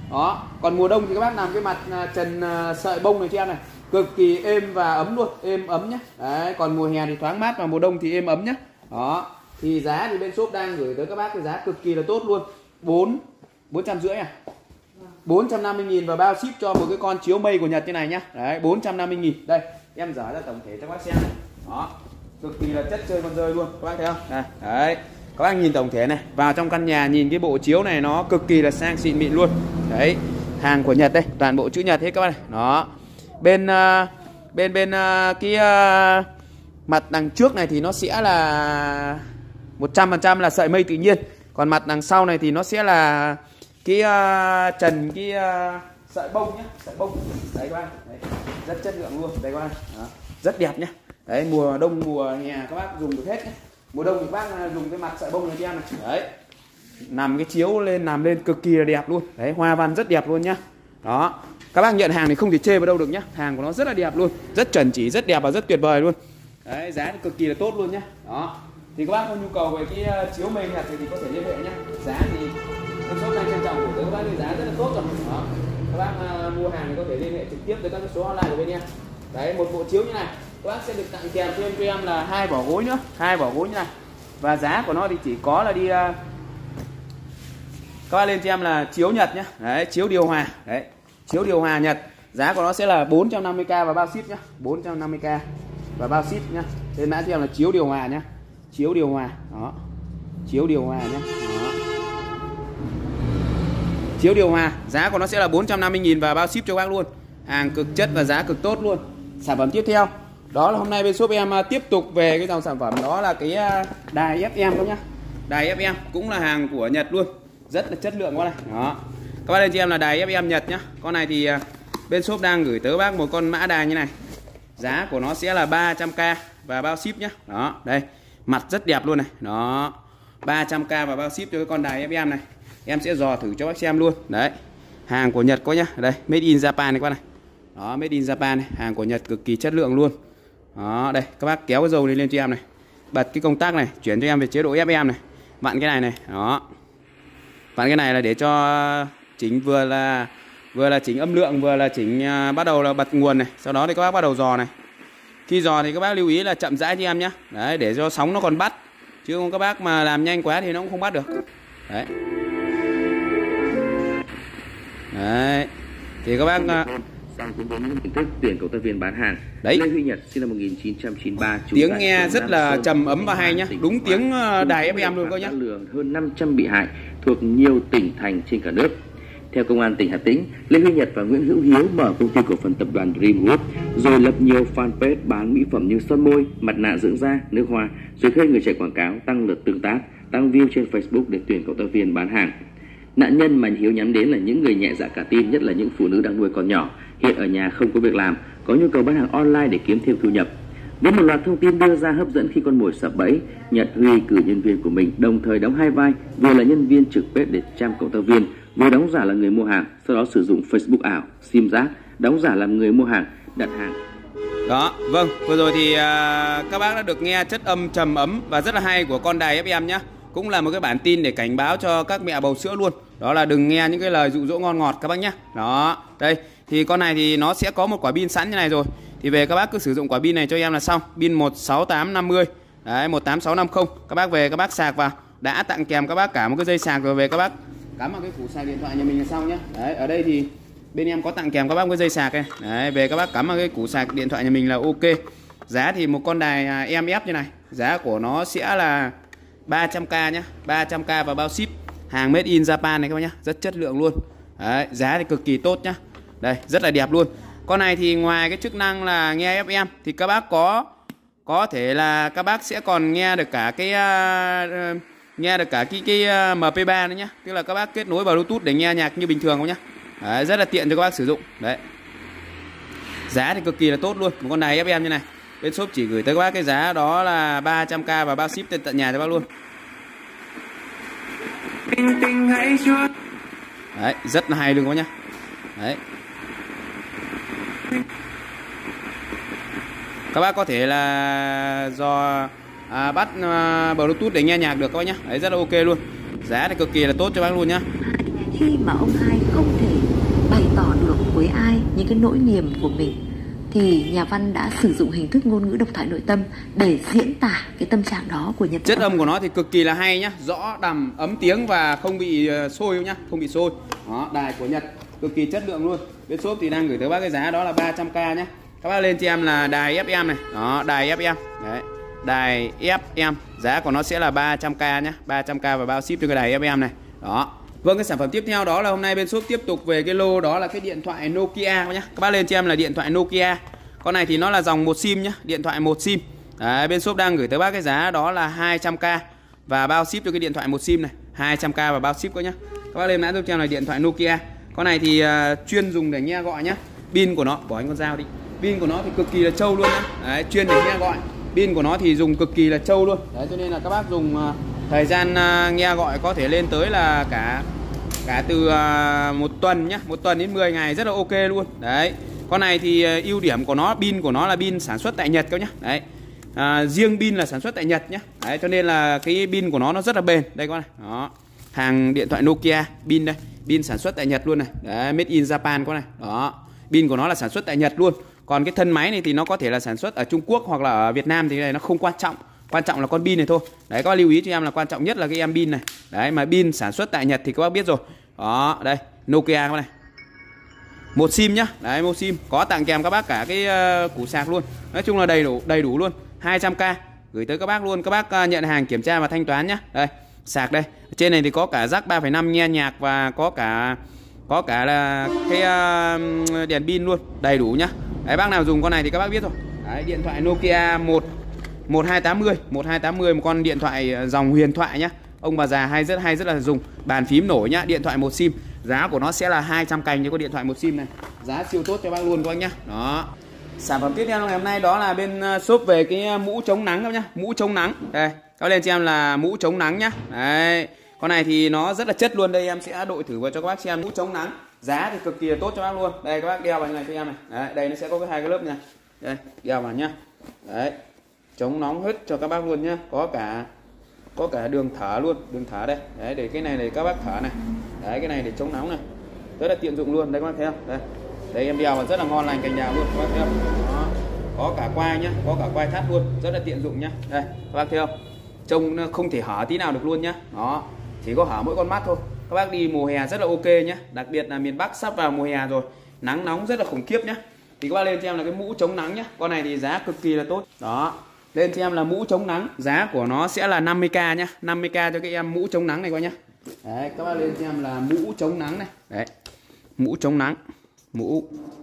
Đó, còn mùa đông thì các bác làm cái mặt trần sợi bông này cho em này, cực kỳ êm và ấm luôn, êm ấm nhá. Đấy, còn mùa hè thì thoáng mát và mùa đông thì êm ấm nhá. Đó, thì giá thì bên shop đang gửi tới các bác cái giá cực kỳ là tốt luôn. bốn bốn trăm rưỡi à? bốn trăm năm mươi nghìn và bao ship cho một cái con chiếu mây của Nhật như này nhá. Đấy, bốn trăm năm mươi nghìn. Đây, em dở ra tổng thể cho các bác xem này. Đó, cực kỳ là chất chơi con rơi luôn, các bác thấy không? Đây, đấy. Các bác nhìn tổng thể này, vào trong căn nhà nhìn cái bộ chiếu này nó cực kỳ là sang xịn mịn luôn. Đấy, hàng của Nhật đây, toàn bộ chữ Nhật hết các bác này. Đó. Bên uh, bên bên uh, cái uh, mặt đằng trước này thì nó sẽ là một trăm phần trăm là sợi mây tự nhiên. Còn mặt đằng sau này thì nó sẽ là cái uh, trần cái uh, sợi bông nhá, sợi bông. Đấy các bác, đấy, rất chất lượng luôn. Đây các bác. Đó, rất đẹp nhá. Đấy, mùa đông mùa hè các bác dùng được hết nhé. Mùa đông thì các bác dùng cái mặt sợi bông này cho em này. Đấy, nằm cái chiếu lên làm lên cực kỳ là đẹp luôn. Đấy, hoa văn rất đẹp luôn nhá. Đó, các bác nhận hàng thì không thể chê vào đâu được nhá. Hàng của nó rất là đẹp luôn, rất chuẩn chỉ, rất đẹp và rất tuyệt vời luôn. Đấy, giá thì cực kỳ là tốt luôn nhá. Đó, thì các bác có nhu cầu về cái uh, chiếu mây Nhật thì, thì có thể liên hệ nhá. Giá thì em shop đang trân trọng của các bác cái giá rất là tốt rồi. Đó, các bác uh, mua hàng thì có thể liên hệ trực tiếp tới các số online của bên em. Đấy, một bộ chiếu như này các bác sẽ được tặng kèm thêm cho em là hai vỏ gối nữa, hai vỏ gối như này. Và giá của nó thì chỉ có là đi uh, các bác lên cho em là chiếu Nhật nhá. Đấy, chiếu điều hòa. Đấy, chiếu điều hòa Nhật. Giá của nó sẽ là bốn trăm năm mươi k và bao ship nhá. bốn trăm năm mươi k và bao ship nhá. Tên mã cho em là chiếu điều hòa nhá. Chiếu điều hòa. Đó. Chiếu điều hòa nhá. Đó. Chiếu điều hòa, giá của nó sẽ là bốn trăm năm mươi nghìn và bao ship cho các bác luôn. Hàng cực chất và giá cực tốt luôn. Sản phẩm tiếp theo, đó là hôm nay bên shop em tiếp tục về cái dòng sản phẩm đó là cái đài ép em đó nhá. Đài ép em cũng là hàng của Nhật luôn, rất là chất lượng quá này. Đó, các bác lên cho em là đài ép em Nhật nhá. Con này thì bên shop đang gửi tới bác một con mã đài như này. Giá của nó sẽ là ba trăm k và bao ship nhá. Đó, đây, mặt rất đẹp luôn này. Đó, ba trăm k và bao ship cho cái con đài ép em này. Em sẽ dò thử cho bác xem luôn. Đấy, hàng của Nhật có nhá. Đây, made in Japan này các bác này. Đó, made in Japan này, hàng của Nhật cực kỳ chất lượng luôn. Đó, đây, các bác kéo cái dầu này lên cho em này. Bật cái công tắc này, chuyển cho em về chế độ ép em này. Vặn cái này này, đó. Vặn cái này là để cho chỉnh vừa là vừa là chỉnh âm lượng, vừa là chỉnh uh, bắt đầu là bật nguồn này. Sau đó thì các bác bắt đầu dò này. Khi dò thì các bác lưu ý là chậm rãi cho em nhé. Đấy, để cho sóng nó còn bắt. Chứ không các bác mà làm nhanh quá thì nó cũng không bắt được. Đấy. Đấy. Thì các bác uh, sang tuyên bố hình thức tuyển cộng tác viên bán hàng. Đấy. Lê Huy Nhật sinh năm một nghìn chín trăm chín mươi ba, tiếng nghe rất là trầm ấm và hay nhá, đúng tiếng đài ép em luôn các nhá. Lừa hơn năm trăm bị hại thuộc nhiều tỉnh thành trên cả nước. Theo công an tỉnh Hà Tĩnh, Lê Huy Nhật và Nguyễn Hữu Hiếu mở công ty cổ phần tập đoàn Dream Group, rồi lập nhiều fanpage bán mỹ phẩm như son môi, mặt nạ dưỡng da, nước hoa, rồi thuê người chạy quảng cáo, tăng lượt tương tác, tăng view trên Facebook để tuyển cộng tác viên bán hàng. Nạn nhân mà Hiếu nhắm đến là những người nhẹ dạ cả tin, nhất là những phụ nữ đang nuôi con nhỏ, hiện ở nhà không có việc làm, có nhu cầu bán hàng online để kiếm thêm thu nhập. Với một loạt thông tin đưa ra hấp dẫn khi con mồi sập bẫy, Nhật Huy cử nhân viên của mình đồng thời đóng hai vai, vừa là nhân viên trực bếp để chăm cộng tác viên, vừa đóng giả là người mua hàng, sau đó sử dụng Facebook ảo, sim giác, đóng giả làm người mua hàng, đặt hàng. Đó, vâng, vừa rồi thì uh, các bác đã được nghe chất âm trầm ấm và rất là hay của con đài ép em nhé. Cũng là một cái bản tin để cảnh báo cho các mẹ bầu sữa luôn. Đó là đừng nghe những cái lời dụ dỗ ngon ngọt các bác nhé. Đó, đây, thì con này thì nó sẽ có một quả pin sẵn như này rồi. Thì về các bác cứ sử dụng quả pin này cho em là xong. Pin một sáu tám năm mươi. Đấy, một tám sáu năm mươi. Các bác về các bác sạc vào. Đã tặng kèm các bác cả một cái dây sạc rồi, về các bác cắm vào cái củ sạc điện thoại nhà mình là xong nhé. Đấy, ở đây thì bên em có tặng kèm các bác cái dây sạc này. Đấy, về các bác cắm vào cái củ sạc điện thoại nhà mình là ok. Giá thì một con đài em ép như này, giá của nó sẽ là ba trăm k nhá, ba trăm k và bao ship. Hàng made in Japan này các bác nhá, rất chất lượng luôn. Đấy, giá thì cực kỳ tốt nhá. Đây, rất là đẹp luôn. Con này thì ngoài cái chức năng là nghe ép em thì các bác có có thể là các bác sẽ còn nghe được cả cái uh, nghe được cả cái cái uh, em pê ba nữa nhá. Tức là các bác kết nối vào Bluetooth để nghe nhạc như bình thường không nhá. Đấy, rất là tiện cho các bác sử dụng. Đấy. Giá thì cực kỳ là tốt luôn. Một con đài ép em như này. Bên shop chỉ gửi tới các bác cái giá đó là ba trăm k và bao ship tận nhà cho bác luôn. Đấy, rất là hay luôn các bác nhá. Đấy. Các bác có thể là do à, bắt à, Bluetooth để nghe nhạc được các bác nhá. Đấy, rất là ok luôn. Giá thì cực kỳ là tốt cho bác luôn nhá. Khi mà ông hai không thể những cái nỗi niềm của mình, thì nhà văn đã sử dụng hình thức ngôn ngữ độc thoại nội tâm để diễn tả cái tâm trạng đó của nhân vật. Chất âm của nó thì cực kỳ là hay nhá, rõ, đầm, ấm tiếng và không bị sôi nhá, không bị sôi. Đó, đài của Nhật cực kỳ chất lượng luôn. Bên shop thì đang gửi tới bác cái giá đó là ba trăm k nhá. Các bác lên cho em là đài ép em này. Đó, đài ép em. Đấy. Đài ép em, giá của nó sẽ là ba trăm k nhá, ba trăm k và bao ship cho cái đài ép em này. Đó. Vâng, cái sản phẩm tiếp theo đó là hôm nay bên shop tiếp tục về cái lô đó là cái điện thoại Nokia nhá. Các bác lên cho em là điện thoại Nokia. Con này thì nó là dòng một sim nhá, điện thoại một sim. Đấy, bên shop đang gửi tới bác cái giá đó là hai trăm k và bao ship cho cái điện thoại một sim này, hai trăm k và bao ship có nhá. Các bác lên mã giúp cho em là điện thoại Nokia. Con này thì uh, chuyên dùng để nghe gọi nhá. Pin của nó, bỏ anh con dao đi. Pin của nó thì cực kỳ là trâu luôn nhá. Đấy, chuyên để nghe gọi. Pin của nó thì dùng cực kỳ là trâu luôn. Đấy, cho nên là các bác dùng uh, thời gian uh, nghe gọi có thể lên tới là cả cả từ uh, một tuần nhá, một tuần đến mười ngày rất là ok luôn. Đấy. Con này thì uh, ưu điểm của nó, pin của nó là pin sản xuất tại Nhật các nhá. Đấy. À, riêng pin là sản xuất tại Nhật nhá. Đấy, cho nên là cái pin của nó nó rất là bền. Đây con này. Đó. Hàng điện thoại Nokia, pin đây, pin sản xuất tại Nhật luôn này. Đấy, made in Japan con này. Đó. Pin của nó là sản xuất tại Nhật luôn. Còn cái thân máy này thì nó có thể là sản xuất ở Trung Quốc hoặc là ở Việt Nam thì cái này nó không quan trọng. Quan trọng là con pin này thôi. Đấy, các bác lưu ý cho em là quan trọng nhất là cái em pin này. Đấy, mà pin sản xuất tại Nhật thì các bác biết rồi. Đó, đây, Nokia con này. Một sim nhá. Đấy, một sim, có tặng kèm các bác cả cái uh, củ sạc luôn. Nói chung là đầy đủ đầy đủ luôn. hai trăm k gửi tới các bác luôn. Các bác uh, nhận hàng kiểm tra và thanh toán nhá. Đây, sạc đây. Trên này thì có cả jack ba phẩy năm nghe nhạc và có cả có cả là cái uh, đèn pin luôn, đầy đủ nhá. Đấy, bác nào dùng con này thì các bác biết rồi. Đấy, điện thoại Nokia một một hai tám mươi, một hai tám mươi, một con điện thoại dòng huyền thoại nhá. Ông bà già hay rất hay rất là dùng. Bàn phím nổi nhá, điện thoại một sim. Giá của nó sẽ là hai trăm cành cho con điện thoại một sim này. Giá siêu tốt cho bác luôn các anh nhá. Đó. Sản phẩm tiếp theo ngày hôm nay đó là bên shop về cái mũ chống nắng các nhá, mũ chống nắng. Đây, các lên cho em là mũ chống nắng nhá. Đấy. Con này thì nó rất là chất luôn, đây em sẽ đội thử vào cho các bác xem. Mũ chống nắng, giá thì cực kỳ là tốt cho bác luôn. Đây các bác đeo vào như này cho em này. Đấy, đây nó sẽ có cái hai cái lớp này. Đây, đeo vào nhá. Đấy. Chống nóng hết cho các bác luôn nhá. Có cả có cả đường thở luôn, đường thở đây. Đấy, để cái này để các bác thở này. Đấy, cái này để chống nóng này. Rất là tiện dụng luôn, đây các bác thấy không? Đây. Đây em đeo vào rất là ngon lành cành đào luôn, các bác thấy không? Đó. Có cả quai nhá, có cả quai thắt luôn, rất là tiện dụng nhá. Đây, các bác thấy không? Trông không thể hở tí nào được luôn nhá. Đó. Chỉ có hở mỗi con mắt thôi. Các bác đi mùa hè rất là ok nhá. Đặc biệt là miền Bắc sắp vào mùa hè rồi, nắng nóng rất là khủng khiếp nhá. Thì các bác lên cho em là cái mũ chống nắng nhá. Con này thì giá cực kỳ là tốt. Đó. Lên cho em là mũ chống nắng, giá của nó sẽ là năm mươi k nhá, năm mươi k cho các em mũ chống nắng này coi nhá. Đấy, các bác lên cho em là mũ chống nắng này. Đấy. Mũ chống nắng. Mũ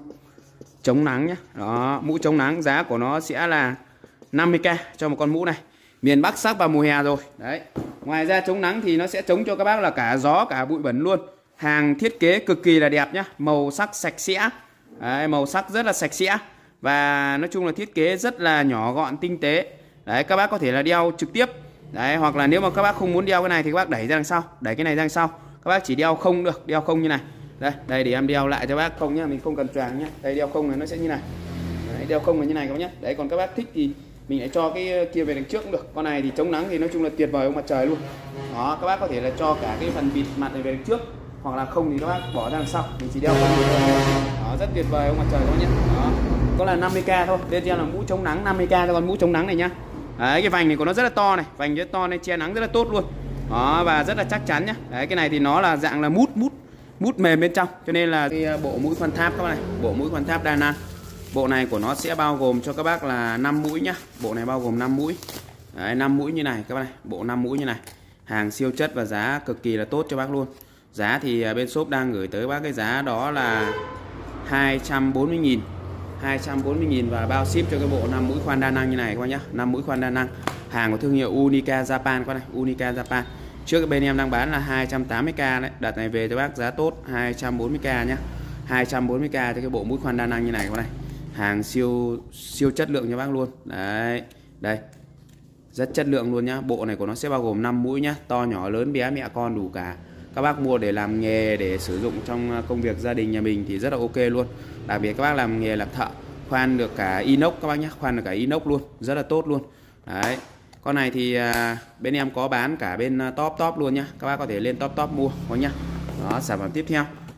chống nắng nhá. Đó, mũ chống nắng giá của nó sẽ là năm mươi k cho một con mũ này. Miền Bắc sắp vào mùa hè rồi. Đấy. Ngoài ra chống nắng thì nó sẽ chống cho các bác là cả gió cả bụi bẩn luôn. Hàng thiết kế cực kỳ là đẹp nhá, màu sắc sạch sẽ. Đấy, màu sắc rất là sạch sẽ. Và nói chung là thiết kế rất là nhỏ gọn tinh tế. Đấy, các bác có thể là đeo trực tiếp. Đấy, hoặc là nếu mà các bác không muốn đeo cái này thì các bác đẩy ra đằng sau, đẩy cái này ra đằng sau. Các bác chỉ đeo không được, đeo không như này. Đây, đây để em đeo lại cho bác không nhá, mình không cần choàng nhá. Đây đeo không này nó sẽ như này. Đấy, đeo không là như này các bác nhá. Đấy, còn các bác thích thì mình lại cho cái kia về đằng trước cũng được. Con này thì chống nắng thì nói chung là tuyệt vời ông mặt trời luôn. Đó, các bác có thể là cho cả cái phần bịt mặt này về đằng trước, hoặc là không thì các bác bỏ ra đằng sau, mình chỉ đeo không thôi. Đó, rất tuyệt vời ông mặt trời các bác nhá. Đó. Có là năm mươi k thôi. Đây cho là mũ chống nắng năm mươi k cho con mũ chống nắng này nhá. Đấy, cái vành này của nó rất là to này, vành rất to nên che nắng rất là tốt luôn. Đó, và rất là chắc chắn nhá. Đấy, cái này thì nó là dạng là mút mút mút mềm bên trong, cho nên là cái bộ mũi khoan tháp các bạn này, bộ mũi khoan tháp đa năng. Bộ này của nó sẽ bao gồm cho các bác là năm mũi nhá. Bộ này bao gồm năm mũi. Đấy, năm mũi như này các bạn này, bộ năm mũi như này. Hàng siêu chất và giá cực kỳ là tốt cho bác luôn. Giá thì bên shop đang gửi tới bác cái giá đó là hai trăm bốn mươi nghìn. hai trăm bốn mươi nghìn và bao ship cho cái bộ năm mũi khoan đa năng như này các bác nhá. năm mũi khoan đa năng. Hàng của thương hiệu Unica Japan các bác này, Unica Japan. Trước bên em đang bán là hai trăm tám mươi k đấy, đợt này về cho bác giá tốt hai trăm bốn mươi k nhá. hai trăm bốn mươi k cho cái bộ mũi khoan đa năng như này các bác này. Hàng siêu siêu chất lượng cho bác luôn. Đấy. Đây. Rất chất lượng luôn nhá. Bộ này của nó sẽ bao gồm năm mũi nhá, to nhỏ lớn bé mẹ con đủ cả. Các bác mua để làm nghề, để sử dụng trong công việc gia đình nhà mình thì rất là ok luôn. Đặc biệt các bác làm nghề làm thợ, khoan được cả inox các bác nhé, khoan được cả inox luôn, rất là tốt luôn. Đấy. Con này thì à, bên em có bán cả bên top top luôn nhá. Các bác có thể lên top top mua có nhá. Đó, sản phẩm tiếp theo.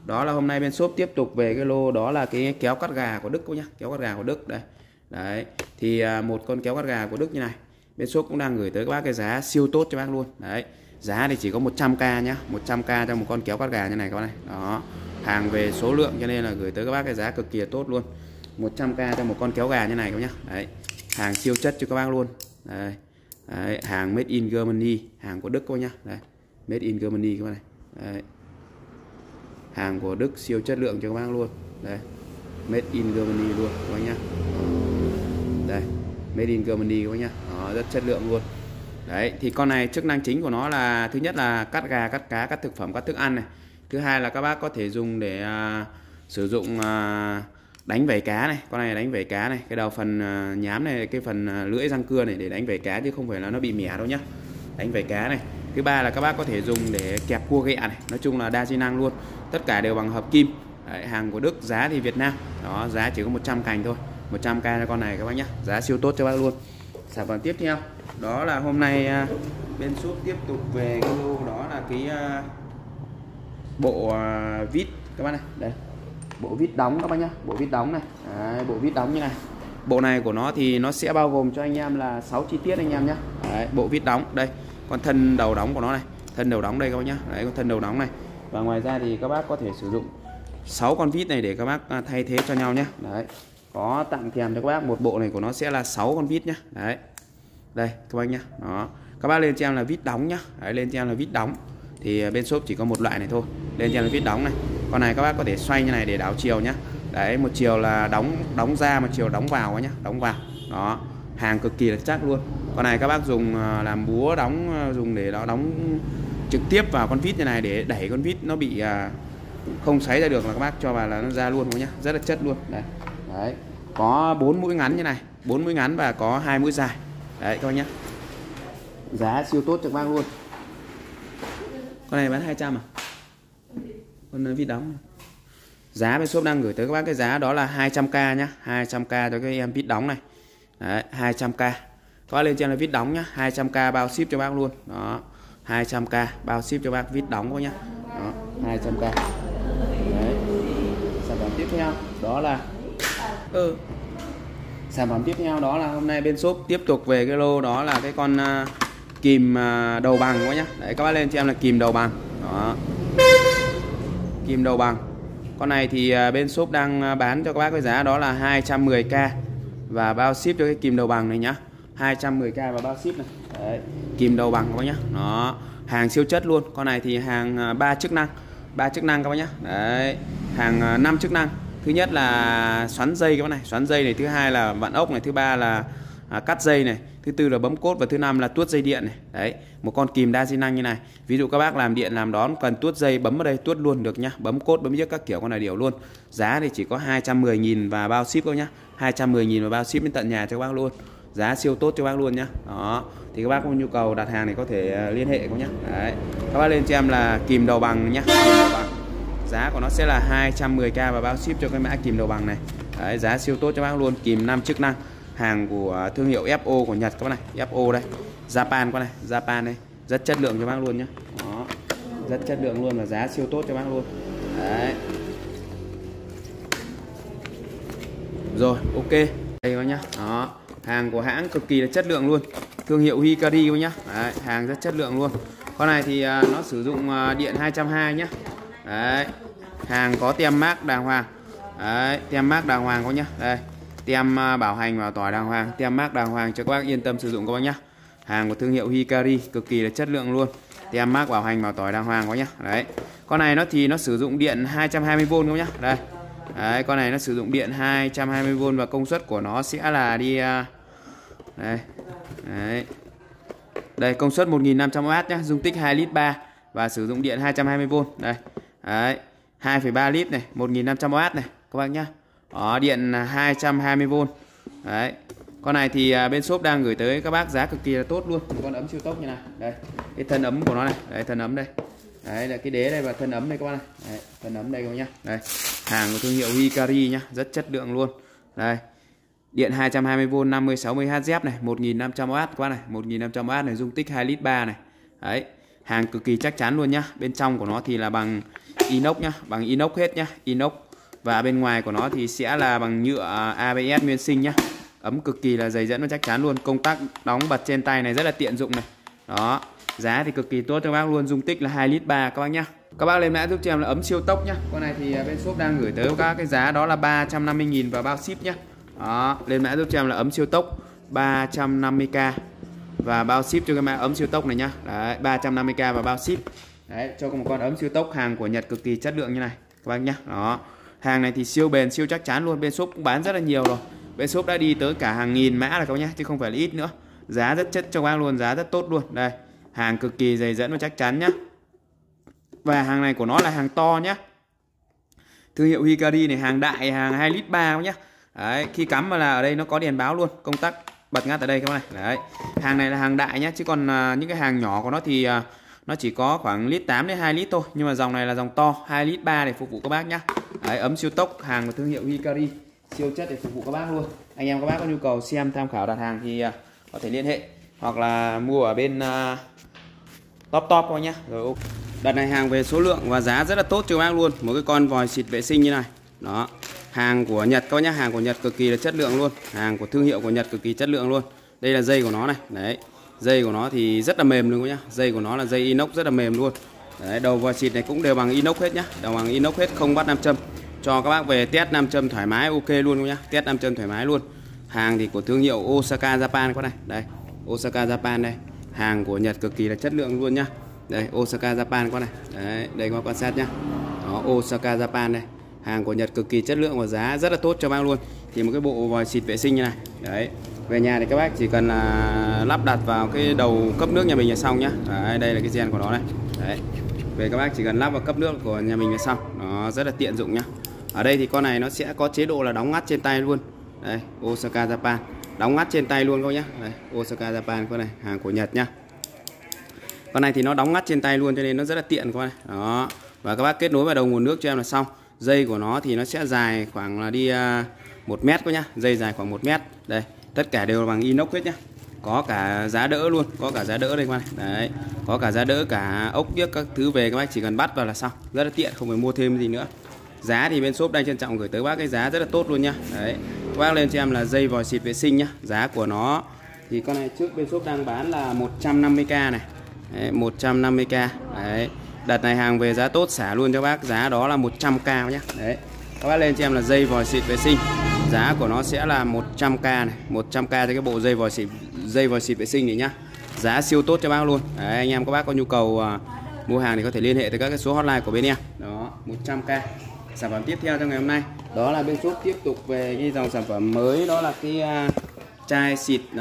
đó là hôm nay bên shop tiếp tục về cái lô đó là cái kéo cắt gà của Đức cô nhá, kéo cắt gà của Đức đây. Đấy, thì một con kéo cắt gà của Đức như này, bên shop cũng đang gửi tới các bác cái giá siêu tốt cho bác luôn. Đấy, giá thì chỉ có một trăm k nhá, một trăm k cho một con kéo cắt gà như này các bác này. Đó, hàng về số lượng cho nên là gửi tới các bác cái giá cực kỳ tốt luôn. một trăm k cho một con kéo gà như này các bác nhá. Đấy, hàng siêu chất cho các bác luôn. Đây. Đấy, hàng made in Germany, hàng của Đức cô nhá. Đây, made in Germany các bác này. Đấy, hàng của Đức siêu chất lượng cho các bác luôn. Đây, made in Germany luôn các bác nhá. Đây, made in Germany các bác nhá. Đó, rất chất lượng luôn. Đấy, thì con này chức năng chính của nó là thứ nhất là cắt gà, cắt cá, cắt thực phẩm, cắt thức ăn này. Thứ hai là các bác có thể dùng để uh, sử dụng uh, đánh vảy cá này, con này đánh vảy cá này, cái đầu phần uh, nhám này, cái phần uh, lưỡi răng cưa này để đánh vảy cá chứ không phải là nó bị mẻ đâu nhá. Đánh vảy cá này. Thứ ba là các bác có thể dùng để kẹp cua ghẹ này, nói chung là đa di năng luôn. Tất cả đều bằng hợp kim. Đấy, hàng của Đức, giá thì Việt Nam. Đó, giá chỉ có một trăm cành thôi. một trăm k cho con này các bác nhá. Giá siêu tốt cho bác luôn. Sản phẩm tiếp theo, đó là hôm nay uh, bên shop tiếp tục về cái lô đó là cái uh, bộ uh, vít các bác này. Đây, bộ vít đóng các bác nhá, bộ vít đóng này. Đấy, bộ vít đóng như này. Bộ này của nó thì nó sẽ bao gồm cho anh em là sáu chi tiết anh em nhá. Đấy, bộ vít đóng đây, con thân đầu đóng của nó này, thân đầu đóng đây các bác nhá. Đấy, con thân đầu đóng này. Và ngoài ra thì các bác có thể sử dụng sáu con vít này để các bác thay thế cho nhau nhé. Đấy, có tặng kèm cho các bác một bộ này của nó sẽ là sáu con vít nhá. Đấy, đây các bác nhá. Đó, các bác lên cho em là vít đóng nhá. Đấy, lên cho em là vít đóng thì bên shop chỉ có một loại này thôi, lên cho em là vít đóng này. Con này các bác có thể xoay như này để đảo chiều nhá. Đấy, một chiều là đóng đóng ra, một chiều đóng vào nhá, đóng vào. Đó, hàng cực kỳ là chắc luôn. Con này các bác dùng làm búa đóng, dùng để nó đóng trực tiếp vào con vít như này để đẩy con vít nó bị không xoáy ra được là các bác cho vào là nó ra luôn nhá, rất là chất luôn. Đấy, đấy, có bốn mũi ngắn như này, bốn mũi ngắn và có hai mũi dài. Đấy các bác nhá, giá siêu tốt cho các bác luôn. Con này bán hai trăm à? Con vít đóng này. Giá bên shop đang gửi tới các bác cái giá đó là hai trăm k nhá, hai trăm k cho các em vít đóng này. Đấy, hai trăm k. Có lên trên là vít đóng nhá, hai trăm k bao ship cho bác luôn. Đó, hai trăm k bao ship cho bác vít đóng quá nhá. Đó, hai trăm k. Đấy. Sản phẩm tiếp theo đó là ừ. Sản phẩm tiếp theo đó là hôm nay bên shop tiếp tục về cái lô đó là cái con uh, kìm uh, đầu bằng quá nhá. Đấy, các bác lên cho em là kìm đầu bằng. Đó, kìm đầu bằng. Con này thì uh, bên shop đang bán cho các bác với giá đó là hai trăm mười k và bao ship cho cái kìm đầu bằng này nhá. hai trăm mười k và bao ship này. Đấy, kìm đầu bằng các bác nhá. Nó hàng siêu chất luôn. Con này thì hàng ba chức năng, ba chức năng các bác nhá. Đấy, hàng năm chức năng. Thứ nhất là xoắn dây các bác này, xoắn dây này, thứ hai là vặn ốc này, thứ ba là à, cắt dây này, thứ tư là bấm cốt và thứ năm là tuốt dây điện này. Đấy, một con kìm đa di năng như này. Ví dụ các bác làm điện làm đón cần tuốt dây bấm vào đây tuốt luôn được nhá, bấm cốt bấm giết các kiểu con này đều luôn. Giá thì chỉ có hai trăm mười nghìn và bao ship thôi nhá. hai trăm mười nghìn và bao ship đến tận nhà cho các bác luôn. Giá siêu tốt cho bác luôn nhá. Đó, thì các bác có nhu cầu đặt hàng này có thể liên hệ các nhá. Đấy, các bác lên cho em là kìm đầu bằng nhá, kìm đầu bằng. Giá của nó sẽ là hai trăm mười k và bao ship cho cái mã kìm đầu bằng này. Đấy, giá siêu tốt cho bác luôn, kìm năm chức năng. Hàng của thương hiệu ép o của Nhật các bác này, ép o đây. Japan con này, Japan đây. Rất chất lượng cho bác luôn nhá. Đó, rất chất lượng luôn và giá siêu tốt cho bác luôn. Đấy. Rồi, ok. Đây các nhá. Đó, hàng của hãng cực kỳ là chất lượng luôn. Thương hiệu Hikari các nhá. Đấy, hàng rất chất lượng luôn. Con này thì uh, nó sử dụng uh, điện hai trăm hai mươi nhá. Đấy, hàng có tem mác đàng hoàng. Đấy, tem mác đàng hoàng các nhá. Đây, tem uh, bảo hành bảo tỏi đàng hoàng, tem mác đàng hoàng cho các bác yên tâm sử dụng các bác nhá. Hàng của thương hiệu Hikari cực kỳ là chất lượng luôn. Tem mác bảo hành bảo tỏi đàng hoàng các nhá. Đấy. Con này nó thì nó sử dụng điện hai trăm hai mươi vôn các nhá. Đây. Đấy, con này nó sử dụng điện hai trăm hai mươi vôn và công suất của nó sẽ là đi uh, đây. Đấy. Đây, công suất một nghìn năm trăm oát nhá, dung tích hai lít ba và sử dụng điện hai trăm hai mươi vôn. Đây. Đấy, hai phẩy ba lít này, một nghìn năm trăm oát này các bác nhá. Đó, điện hai trăm hai mươi vôn. Đấy. Con này thì bên shop đang gửi tới các bác giá cực kỳ là tốt luôn. Một con ấm siêu tốc như này. Đây, cái thân ấm của nó này, đây thân ấm đây. Đấy là cái đế đây và thân ấm đây các bác này. Đấy, thân ấm đây các bác nhá. Đây, hàng của thương hiệu Hikari nhá, rất chất lượng luôn. Đây. Điện hai trăm hai mươi vôn năm mươi sáu mươi héc này, một nghìn năm trăm oát các bác này, một nghìn năm trăm oát này, dung tích hai lít ba này. Đấy, hàng cực kỳ chắc chắn luôn nhá. Bên trong của nó thì là bằng inox nhá, bằng inox hết nhá, inox. Và bên ngoài của nó thì sẽ là bằng nhựa a bê ét nguyên sinh nhá. Ấm cực kỳ là dày dẫn và chắc chắn luôn. Công tắc đóng bật trên tay này rất là tiện dụng này. Đó, giá thì cực kỳ tốt cho bác luôn, dung tích là hai lít ba các bác nhá. Các bác lên mã giúp cho em là ấm siêu tốc nhá. Con này thì bên shop đang gửi tới các cái giá đó là ba trăm năm mươi nghìn và bao ship nhá. Đó, lên mã giúp cho em là ấm siêu tốc ba trăm năm mươi k và bao ship cho cái mã ấm siêu tốc này nhá. Đấy, ba trăm năm mươi k và bao ship. Đấy, cho một con ấm siêu tốc hàng của Nhật cực kỳ chất lượng như này các bác nhá. Đó. Hàng này thì siêu bền, siêu chắc chắn luôn. Bên shop cũng bán rất là nhiều rồi. Bên shop đã đi tới cả hàng nghìn mã rồi các bác nhá, chứ không phải là ít nữa. Giá rất chất cho bác luôn, giá rất tốt luôn. Đây, hàng cực kỳ dày dẫn và chắc chắn nhá. Và hàng này của nó là hàng to nhá. Thương hiệu Hikari này, hàng đại, hàng hai lít ba nhá. Đấy, khi cắm vào là ở đây nó có đèn báo luôn, công tắc bật ngắt ở đây các bác này. Đấy. Hàng này là hàng đại nhá, chứ còn uh, những cái hàng nhỏ của nó thì uh, nó chỉ có khoảng lít tám đến hai lít thôi, nhưng mà dòng này là dòng to, hai lít ba để phục vụ các bác nhá. Đấy, ấm siêu tốc, hàng của thương hiệu Hikari, siêu chất để phục vụ các bác luôn. Anh em các bác có nhu cầu xem tham khảo đặt hàng thì uh, có thể liên hệ hoặc là mua ở bên uh, top top thôi nhá. Rồi ok. Đợt này hàng về số lượng và giá rất là tốt cho các bác luôn. Một cái con vòi xịt vệ sinh như này. Đó. Hàng của Nhật các bác nhá, hàng của Nhật cực kỳ là chất lượng luôn. Hàng của thương hiệu của Nhật cực kỳ chất lượng luôn. Đây là dây của nó này. Đấy. Dây của nó thì rất là mềm luôn nhá. Dây của nó là dây inox rất là mềm luôn. Đấy, đầu vòi xịt này cũng đều bằng inox hết nhá. Đều bằng inox hết, không bắt nam châm. Cho các bác về test nam châm thoải mái ok luôn nhá. Test nam châm thoải mái luôn. Hàng thì của thương hiệu Osaka Japan các này. Đây. Osaka Japan đây. Hàng của Nhật cực kỳ là chất lượng luôn nhá. Đây, Osaka Japan con này. Đấy, đây các bác quan sát nhá. Đó, Osaka Japan đây. Hàng của Nhật cực kỳ chất lượng và giá rất là tốt cho bác luôn. Thì một cái bộ vòi xịt vệ sinh như này. Đấy. Về nhà thì các bác chỉ cần là lắp đặt vào cái đầu cấp nước nhà mình là xong nhá. Đấy, đây là cái gen của nó này. Đấy. Về các bác chỉ cần lắp vào cấp nước của nhà mình là xong. Nó rất là tiện dụng nhá. Ở đây thì con này nó sẽ có chế độ là đóng ngắt trên tay luôn. Đây, Osaka Japan. Đóng ngắt trên tay luôn các nhá. Đây, Osaka Japan con này, hàng của Nhật nhá. Con này thì nó đóng ngắt trên tay luôn cho nên nó rất là tiện các bạn. Đó. Và các bác kết nối vào đầu nguồn nước cho em là xong. Dây của nó thì nó sẽ dài khoảng là đi một mét các nhá. Dây dài khoảng một mét. Đây, tất cả đều bằng inox hết nhá. Có cả giá đỡ luôn, có cả giá đỡ đây các bạn. Đấy, có cả giá đỡ, cả ốc điếc các thứ về các bác chỉ cần bắt vào là xong. Rất là tiện, không phải mua thêm gì nữa. Giá thì bên shop đang trân trọng gửi tới bác cái giá rất là tốt luôn nhá. Đấy. Các bác lên cho em là dây vòi xịt vệ sinh nhá. Giá của nó thì con này trước bên shop đang bán là một trăm năm mươi k này. Đấy, một trăm năm mươi k. Đấy. Đợt này hàng về giá tốt xả luôn cho bác, giá đó là một trăm k nhá. Đấy. Các bác lên cho em là dây vòi xịt vệ sinh. Giá của nó sẽ là một trăm k này, một trăm k cho cái bộ dây vòi xịt dây vòi xịt vệ sinh này nhá. Giá siêu tốt cho bác luôn. Đấy, anh em các bác có nhu cầu uh, mua hàng thì có thể liên hệ tới các cái số hotline của bên em. Đó, một trăm k. Sản phẩm tiếp theo trong ngày hôm nay đó là bên shop tiếp tục về cái dòng sản phẩm mới, đó là cái uh, chai xịt uh,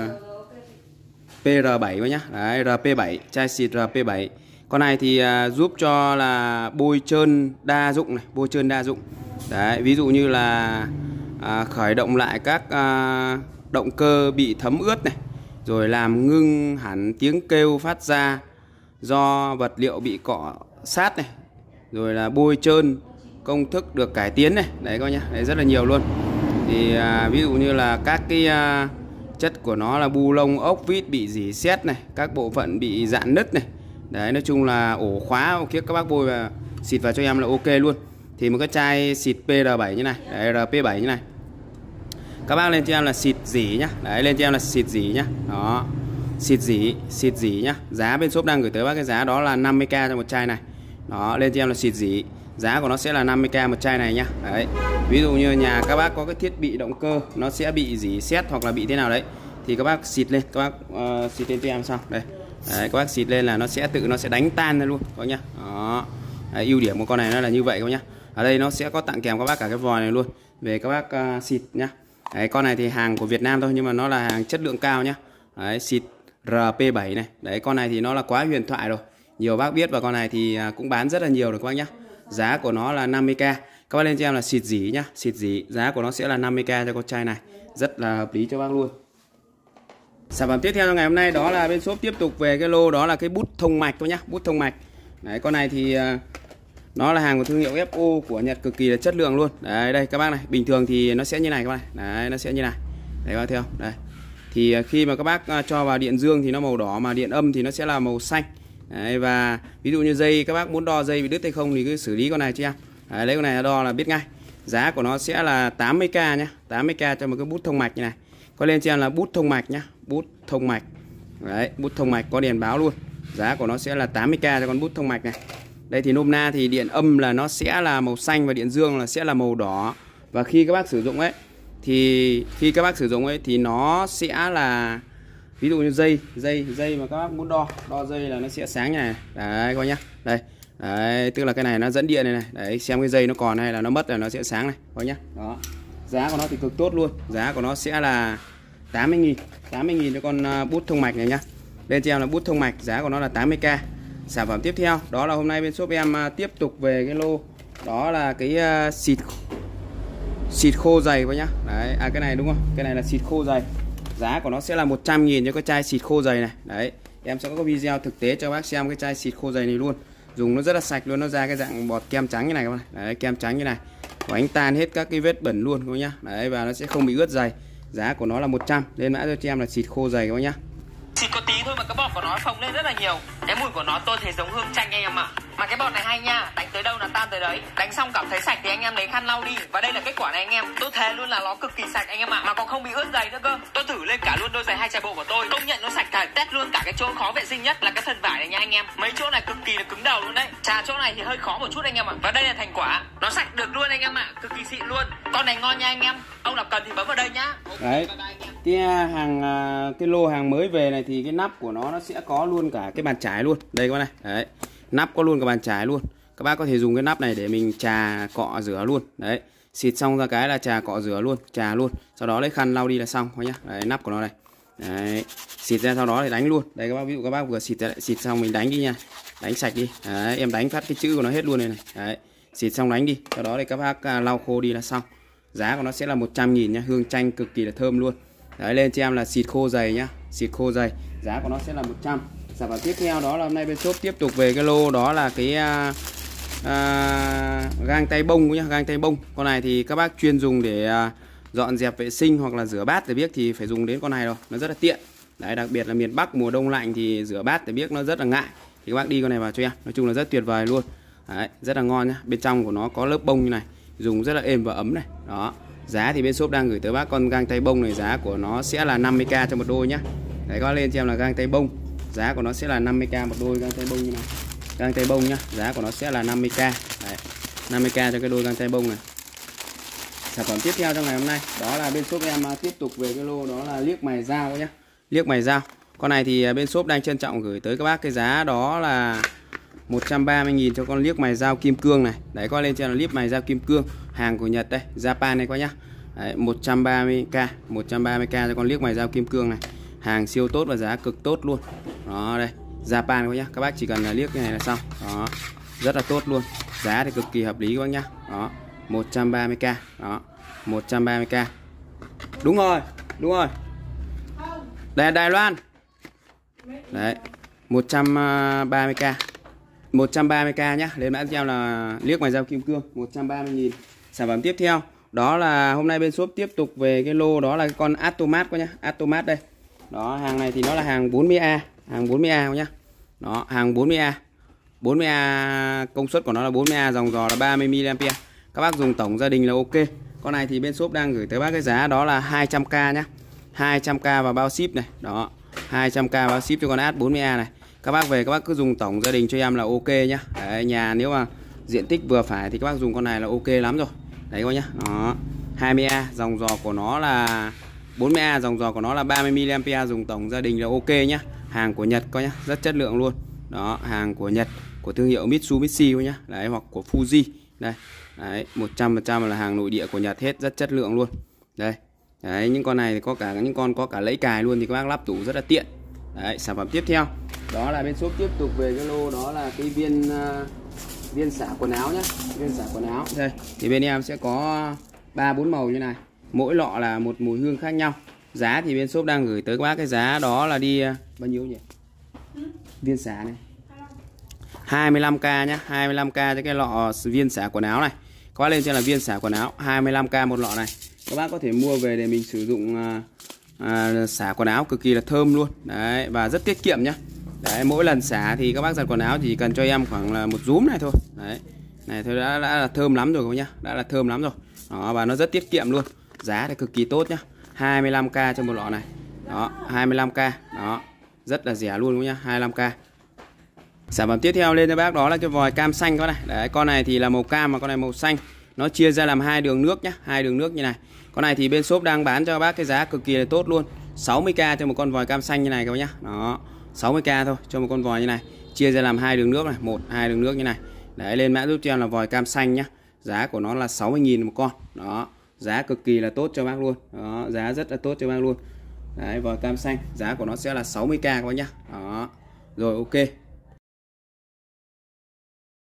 pê rờ bảy nhá. Đấy, rờ pê bảy, chai xịt rờ pê bảy. Con này thì uh, giúp cho là bôi trơn đa dụng này, bôi trơn đa dụng. Đấy, ví dụ như là uh, khởi động lại các uh, động cơ bị thấm ướt này, rồi làm ngưng hẳn tiếng kêu phát ra do vật liệu bị cọ sát này, rồi là bôi trơn, công thức được cải tiến này. Đấy coi nhá, đấy rất là nhiều luôn. Thì uh, ví dụ như là các cái uh, chất của nó là bu lông ốc vít bị rỉ sét này, các bộ phận bị dạn nứt này. Đấy, nói chung là ổ khóa kia các bác bôi và xịt vào cho em là ok luôn. Thì một cái chai xịt pê rờ bảy như này, đấy, rờ pê bảy như này. Các bác lên cho em là xịt rỉ nhá. Đấy, lên cho em là xịt rỉ nhá. Đó. Xịt rỉ, xịt rỉ nhá. Giá bên shop đang gửi tới bác cái giá đó là năm mươi k cho một chai này. Đó, lên cho em là xịt rỉ. Giá của nó sẽ là năm mươi k một chai này nhá. Đấy. Ví dụ như nhà các bác có cái thiết bị động cơ nó sẽ bị rỉ sét hoặc là bị thế nào đấy thì các bác xịt lên, các bác uh, xịt lên cho em xong. Đây. Đấy, các bác xịt lên là nó sẽ tự nó sẽ đánh tan ra luôn các bác nhá. Đó. Đấy, ưu điểm của con này nó là như vậy các bác nhá. Ở đây nó sẽ có tặng kèm các bác cả cái vòi này luôn. Về các bác uh, xịt nhá. Đấy, con này thì hàng của Việt Nam thôi nhưng mà nó là hàng chất lượng cao nhá. Đấy, xịt rờ pê bảy này. Đấy, con này thì nó là quá huyền thoại rồi. Nhiều bác biết và con này thì cũng bán rất là nhiều rồi các bác nhá. Giá của nó là năm mươi k. Các bác lên cho em là xịt dỉ nhá, xịt dỉ. Giá của nó sẽ là năm mươi k cho con chai này. Rất là hợp lý cho bác luôn. Sản phẩm tiếp theo trong ngày hôm nay đó là bên shop tiếp tục về cái lô đó là cái bút thông mạch thôi nhá, bút thông mạch. Đấy, con này thì nó là hàng của thương hiệu ép o của Nhật, cực kỳ là chất lượng luôn. Đấy, đây các bác này, bình thường thì nó sẽ như này các bác này. Đấy, nó sẽ như này. Đấy các bác thấy không? Đây. Thì khi mà các bác cho vào điện dương thì nó màu đỏ, mà điện âm thì nó sẽ là màu xanh. Đấy, và ví dụ như dây các bác muốn đo dây bị đứt hay không thì cứ xử lý con này cho em. Đấy, lấy con này đo là biết ngay. Giá của nó sẽ là tám mươi k nhá, tám mươi k cho một cái bút thông mạch như này. Có lên cho em là bút thông mạch nhá, bút thông mạch. Đấy, bút thông mạch có đèn báo luôn. Giá của nó sẽ là tám mươi k cho con bút thông mạch này. Đây thì nôm na thì điện âm là nó sẽ là màu xanh và điện dương là sẽ là màu đỏ. Và khi các bác sử dụng ấy thì khi các bác sử dụng ấy thì nó sẽ là ví dụ như dây dây dây mà các bác muốn đo đo dây là nó sẽ sáng như này. Đấy các bác nhá. Đây. Đấy, tức là cái này nó dẫn điện này này. Đấy, xem cái dây nó còn hay là nó mất là nó sẽ sáng này, các bác nhá. Đó. Giá của nó thì cực tốt luôn. Giá của nó sẽ là tám mươi nghìn, tám mươi nghìn cho con bút thông mạch này nhá. Bên cho em là bút thông mạch, giá của nó là tám mươi k. Sản phẩm tiếp theo đó là hôm nay bên shop em tiếp tục về cái lô đó là cái uh, xịt xịt khô dày các nhá. Đấy, à cái này đúng không? Cái này là xịt khô dày. Giá của nó sẽ là một trăm nghìn cho cái chai xịt khô dày này. Đấy, em sẽ có video thực tế cho bác xem cái chai xịt khô dày này luôn. Dùng nó rất là sạch luôn, nó ra cái dạng bọt kem trắng như này các bạn. Đấy, kem trắng như này. Và anh tan hết các cái vết bẩn luôn các bác nhá. Đấy, và nó sẽ không bị ướt giày. Giá của nó là một trăm. Lên mã cho em là xịt khô dày các bác nhá. Xịt có tí thôi mà cái bọt của nó phồng lên rất là nhiều. Cái mùi của nó tôi thấy giống hương chanh anh em ạ. Mà cái bọt này hay nha, đánh tới đâu là tan tới đấy. Đánh xong cảm thấy sạch thì anh em lấy khăn lau đi. Và đây là kết quả này anh em. Tôi thề luôn là nó cực kỳ sạch anh em ạ. Mà còn không bị ướt giày nữa cơ. Tôi thử lên cả luôn đôi giày hai chạy bộ của tôi. Công nhận nó sạch cả, test luôn cả cái chỗ khó vệ sinh nhất là cái phần vải này nha anh em. Mấy chỗ này cực kỳ là cứng đầu luôn đấy. Chà chỗ này thì hơi khó một chút anh em ạ. Và đây là thành quả. Nó sạch được luôn anh em ạ, cực kỳ xịn luôn. Con này ngon nha anh em. Ông nào cần thì bấm vào đây nhá. Đấy. Cái hàng cái lô hàng mới về này thì cái nắp của nó nó sẽ có luôn cả cái bàn chải luôn. Đây các bạn này. Đấy. Nắp có luôn cả bàn chải luôn. Các bác có thể dùng cái nắp này để mình chà cọ rửa luôn. Đấy. Xịt xong ra cái là chà cọ rửa luôn, chà luôn. Sau đó lấy khăn lau đi là xong thôi nhá. Đấy, nắp của nó này. Đấy. Xịt ra sau đó thì đánh luôn. Đây các bác, ví dụ các bác vừa xịt ra lại, xịt xong mình đánh đi nha. Đánh sạch đi. Đấy, em đánh phát cái chữ của nó hết luôn này này. Đấy. Xịt xong đánh đi. Sau đó thì các bác lau khô đi là xong. Giá của nó sẽ là một trăm nghìn nhá, hương chanh cực kỳ là thơm luôn. Đấy, lên cho em là xịt khô dày nhá, xịt khô dày. Giá của nó sẽ là một trăm. Sản phẩm tiếp theo đó là hôm nay bên shop tiếp tục về cái lô đó là cái uh, uh, gang tay bông nhá, gang tay bông. Con này thì các bác chuyên dùng để uh, dọn dẹp vệ sinh hoặc là rửa bát thì biết thì phải dùng đến con này rồi, nó rất là tiện. Đấy, đặc biệt là miền Bắc mùa đông lạnh thì rửa bát thì biết nó rất là ngại. Thì các bác đi con này vào cho em, nói chung là rất tuyệt vời luôn. Đấy, rất là ngon nhá. Bên trong của nó có lớp bông như này, dùng rất là êm và ấm này. Đó. Giá thì bên shop đang gửi tới bác con gang tay bông này, giá của nó sẽ là năm mươi k cho một đôi nhá. Đấy, có lên cho em là gang tay bông. Giá của nó sẽ là năm mươi k một đôi gang tay bông như này. Gang tay bông nhá, giá của nó sẽ là năm mươi k. Đấy, năm mươi k cho cái đôi gang tay bông này. Sản phẩm tiếp theo trong ngày hôm nay đó là bên shop em tiếp tục về cái lô đó là liếc mài dao nhá. Liếc mài dao. Con này thì bên shop đang trân trọng gửi tới các bác cái giá đó là một trăm ba mươi nghìn cho con liếc mài dao kim cương này. Đấy, có lên cho là liếc mài dao kim cương, hàng của Nhật đây, Japan này quá nhá. Đấy, một trăm ba mươi k, một trăm ba mươi k cho con liếc mài dao kim cương này. Hàng siêu tốt và giá cực tốt luôn. Đó đây, Japan quá nhá. Các bác chỉ cần là liếc cái này là xong. Đó. Rất là tốt luôn. Giá thì cực kỳ hợp lý các bác nhá. Đó, một trăm ba mươi k. Đó, một trăm ba mươi k. Đúng rồi, đúng rồi. Đây Đài Loan. Đấy, một trăm ba mươi k. một trăm ba mươi k nhá. Lên mã cho em là liếc mài dao kim cương một trăm ba mươi nghìn. Sản phẩm tiếp theo đó là hôm nay bên shop tiếp tục về cái lô đó là cái con Atomat quá nhá. Atomat đây. Đó, hàng này thì nó là hàng bốn mươi A, hàng bốn mươi A nhá. Đó, hàng bốn mươi A. bốn mươi A công suất của nó là bốn mươi A, dòng giò là ba mươi mi li am pe. Các bác dùng tổng gia đình là ok. Con này thì bên shop đang gửi tới bác cái giá đó là hai trăm k nhá. hai trăm k và bao ship này. Đó, hai trăm k bao ship cho con At bốn mươi A này. Các bác về các bác cứ dùng tổng gia đình cho em là ok nhá. Đấy, nhà nếu mà diện tích vừa phải thì các bác dùng con này là ok lắm rồi. Đấy các bác nhá. Đó, hai mươi A, dòng giò của nó là bốn mươi A, dòng giò của nó là ba mươi mi li am pe, dùng tổng gia đình là ok nhá. Hàng của Nhật coi nhá, rất chất lượng luôn. Đó, hàng của Nhật, của thương hiệu Mitsubishi nhá. Đấy, hoặc của Fuji. Đây. Đấy, một trăm phần trăm là hàng nội địa của Nhật hết, rất chất lượng luôn. Đây. Đấy, những con này thì có cả những con có cả lẫy cài luôn thì các bác lắp tủ rất là tiện. Đấy, sản phẩm tiếp theo đó là bên shop tiếp tục về cái lô đó là cái viên uh, viên xả quần áo nhá, viên xả quần áo. Đây, thì bên em sẽ có ba bốn màu như này. Mỗi lọ là một mùi hương khác nhau. Giá thì bên shop đang gửi tới các bác cái giá đó là đi uh, bao nhiêu nhỉ? Viên xả này hai mươi lăm k nhá, hai mươi lăm k cho cái lọ viên xả quần áo này. Các bác lên trên là viên xả quần áo hai mươi lăm k một lọ này. Các bác có thể mua về để mình sử dụng uh, À, xả quần áo cực kỳ là thơm luôn. Đấy, và rất tiết kiệm nhá. Đấy, mỗi lần xả thì các bác giặt quần áo chỉ cần cho em khoảng là một rúm này thôi. Đấy, này thôi đã, đã là thơm lắm rồi các bác nhá, đã là thơm lắm rồi. Đó, và nó rất tiết kiệm luôn, giá thì cực kỳ tốt nhá, hai mươi lăm k cho một lọ này. Đó, hai mươi lăm k, đó, rất là rẻ luôn các bác nhá, hai mươi lăm k. Sản phẩm tiếp theo lên cho bác đó là cái vòi cam xanh các bác này. Đấy, con này thì là màu cam mà con này màu xanh. Nó chia ra làm hai đường nước nhá, hai đường nước như này. Con này thì bên shop đang bán cho bác cái giá cực kỳ là tốt luôn, sáu mươi k cho một con vòi cam xanh như này các bác nhá. Đó, sáu mươi k thôi cho một con vòi như này, chia ra làm hai đường nước này, một hai đường nước như này. Đấy, lên mã giúp cho em là vòi cam xanh nhá. Giá của nó là sáu mươi nghìn một con. Đó, giá cực kỳ là tốt cho bác luôn. Đó, giá rất là tốt cho bác luôn. Đấy, vòi cam xanh, giá của nó sẽ là sáu mươi k các bác nhá. Đó. Rồi, ok.